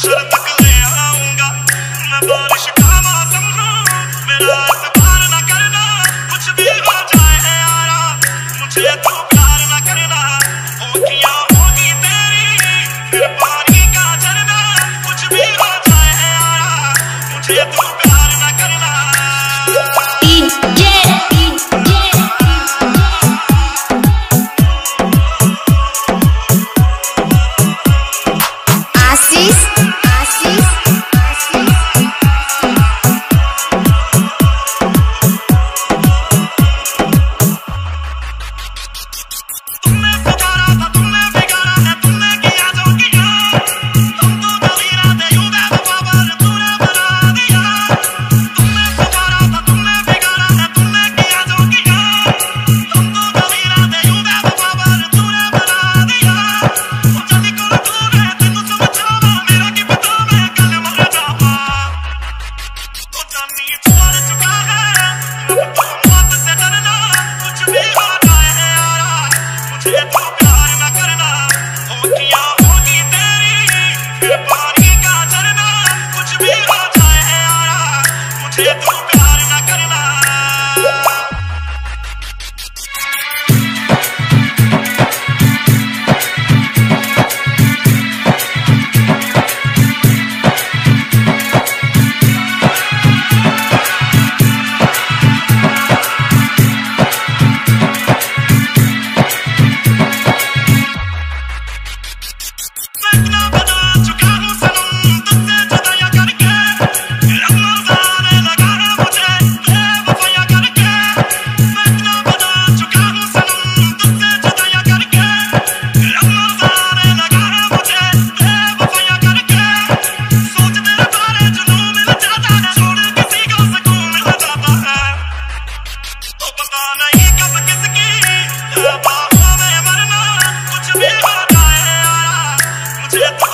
घर तक ले आऊंगा। मैं बारिश का मौसम हूँ, मेरा एतबार न करना, कुछ भी हो जाए यारा, मुझे तू प्यार न करना। होकियां होगी तेरी फिर पानी का झरना, कुछ भी हो जाए यारा, मुझे तू प्यार न करना। Yeah.